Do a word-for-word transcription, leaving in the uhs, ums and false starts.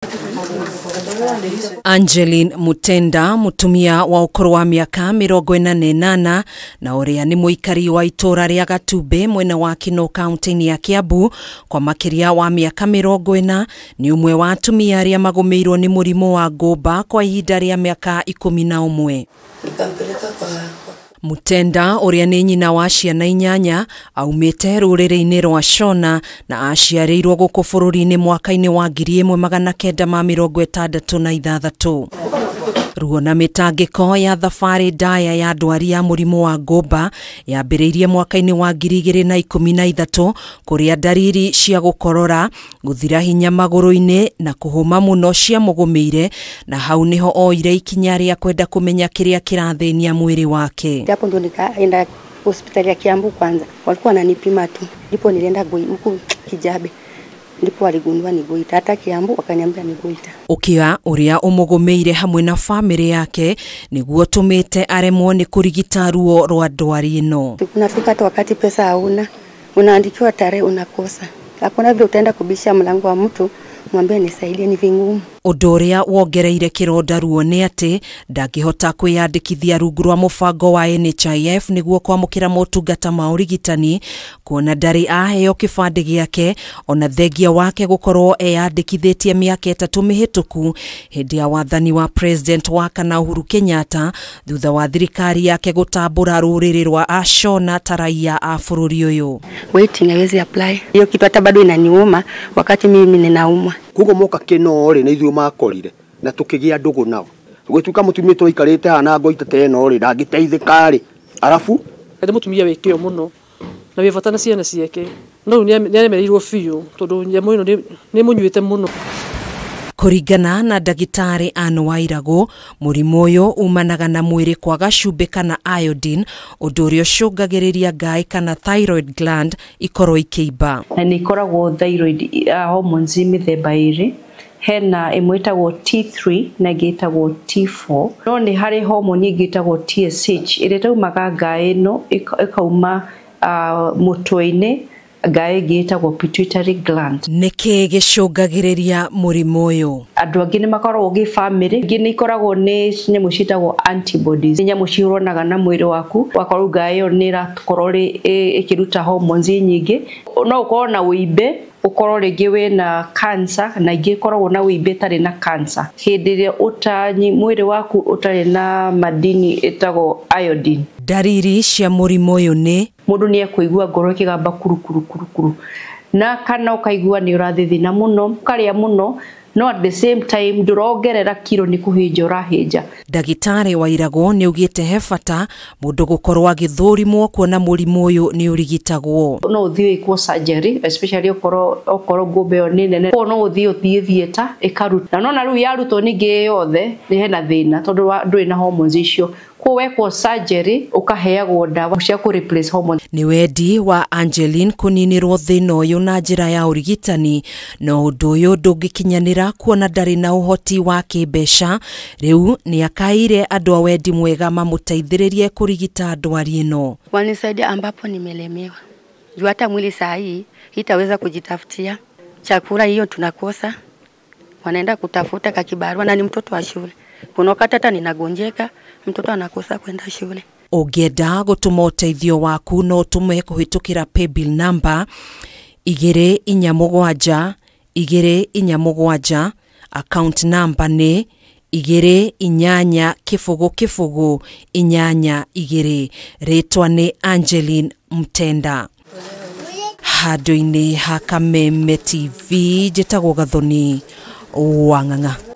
Angeline Mutenda, mutumia wa ukoro wa miaka mirongo ĩna na ĩnana na uria ni muikari wa itura ria Gatumbi mwena wa Kino kaunti ya Kiambu kwa makiria wa miaka mirongo ĩna ni umwe wa atumia aria magumirwo ni murimu wa ngumba kwa ihinda ria miaka ikumi na umwe. Mutenda uria ni nyina wa ciana inyanya aumite ruriri-ini rwa Shona na aciarirwo guku bururi-ini mwaka-ini wa ngiri ĩmwe magana kenda ma mĩrongo ĩtandatũ na ithathatũ. Ruo na mitangiko ya thabari ndaya ya ndwari ya murimu wa ngumba yambĩrĩirie mwaka-ini wa ngiri igĩrĩ na ikũmi na ithatũ kuria dariri cia gukorora, guthira hinya maguru-ini na kuhuma muno cia mũgũmĩire, na hau niho oire ikinya ria kwenda kumenya kiria kirathĩnia mwĩrĩ wake. Hapo ndo nikaenda hospitali ya Kiambu kwanza. Walikuwa wananipima tu. Ndipo nilienda goi huko Kijabe. Ndipo waligundua ni goita, hata Kiambu wakaniambia ni goita. Ukia uria ũmũgũmĩire hamwe na family yake niguo tumite aremwo ni kurigita ruo rwa ndwari ino. Kunafika hata wakati pesa hauna, unaandikiwa tarehe unakosa. Hakuna vile utaenda kubisha mlango wa mtu mwambie nisaidie, ni vingumu. Ũndũ ũrĩa wongereire kĩronda ruo nĩ atĩ ndangĩhota kwĩyandĩkithia rungu rwa mũbango wa N H I F nĩguo kwamũkĩra motungata ma ũrigitani, kuona ndarĩ aheo kĩbandĩ gĩake ona thengia wake gũkorwo eyandĩkithĩtie mĩaka ĩtatũ mĩhĩtũku hĩndĩ ya wathani wa President wa kana Uhuru Kenyatta thutha wa thirikari yake gũtambũra rũrĩrĩ rwa Ashona ta raia a bũrũri ũyũ. Waiting hawezi apply. Hiyo kitu hata bado inaniuma wakati mimi ninaumwa. Kugo moka kino ri na ithuĩ makorire na tukigia ndugu nao gwituka mutumia tũikarĩte hana ngoita teno ri ndangĩteithĩka ri arafu ende mutumia wĩkĩo muno na wĩvatana ciana ciake no nĩ aremereirwo biũ tondũ nyamũ ĩno nĩ mũnyuĩte muno. Kuringana na ndagĩtarĩ Anne Wairagũ, mũrimũ ũyũ umanaga na mwĩrĩ kwaga cumbĩ kana iodine, ũndũ ũrĩa ũcũngagĩrĩria ngaĩ kana thyroid gland ikorwo ikĩimba. Na nĩ ikoragwo thyroid hormones mĩthemba ĩrĩ, hena ĩmwe ĩtagwo T three na ĩngĩ ĩtagwo T four. No nĩ harĩ hormone ĩngĩ ĩtagwo T S H ĩrĩa ĩtaumaga ngaĩ ĩno ĩkauma mũtwe-inĩ, ngaĩ ĩngĩ ĩtagwo pituitary gland. Nĩkĩ gĩcũngagĩrĩria mũrimũ ũyũ? Andũ angĩ nĩ makoragwo gĩ family, ingĩ nĩ ikoragwo nĩ nyamũ ciĩtagwo antibodies, nĩ nyamũ cihũranaga na mwĩrĩ waku, wakorwo ngaĩ ĩyo nĩ ĩrakorwo ĩkĩruta hormones nyingĩ. No ũkorwo na wĩimbe, ukorwo rĩngĩ wĩna cancer na ingĩ ikoragwo na wĩimbe tarĩ na cancer. Hĩndĩ ĩrĩa ũtanyi mwĩrĩ waku ũtarĩ na madini ĩtagwo iodine. Dariri cia mũrimũ ũyũ nĩ mũndũ nĩ ekũigua ngoro ĩkĩgamba kuru kuru kuru kuru, na kana ũkaigua nĩ ũrathithina mũno, ũkarĩa mũno, no at the same time ndũrongerera kiro nĩ kũhĩnja ũrahĩnja. Ndagĩtarĩ Wairagũ nĩ ugĩte he bata mũndũ gũkorwo agĩthũrimwo kuona mũrimũ ũyũ nĩ ũrigitagwo. No ũthiĩ wĩkwo surgery, especially okorwo okorwo ngũmbe ĩyo nĩ nene, no ũthiĩ ũthiĩ theater ĩkaruta. Na no rĩu yarutwo ningĩ yothe nĩ hena thĩna tondũ ndũrĩ na hormones icio. Kuwekwo surgery ukaheagwo ndawa cia ku replace hormones. Ni wendi wa Angeline kuninirwo thĩna ũyũ na njĩra ya ũrigitani, no ũndũ ũyũ ndũngĩkinyanĩra kuona ndarĩ na ũhoti wa kĩmbeca. Rĩu nĩ akaire andũ a wendi mwega mamũteithĩrĩrie kũrigita ndwari ĩno. Wanisaidia ambapo nimelemewa. Juu hata mwili saa hii itaweza kujitafutia chakula, hiyo tunakosa. Wanaenda kutafuta kakibarua na ni mtoto wa shule. Kuna wakati hata ninagonjeka, mtoto anakosa kwenda shule. Ũngĩenda gũtũma ũteithio waku no ũtũme kũhĩtũkĩra paybill number igĩrĩ inya mũgwanja igĩrĩ inya mũgwanja, account number nĩ igĩrĩ inyanya kĩbũgũ kĩbũgũ inyanya igĩrĩ. Rĩtwa nĩ Angeline Mutenda. Handũ-inĩ ha Kameme T V njĩtagwo Gathoni Wang'ang'a.